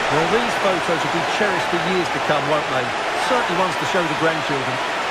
Well, these photos will be cherished for years to come, won't they? Certainly ones to show the grandchildren.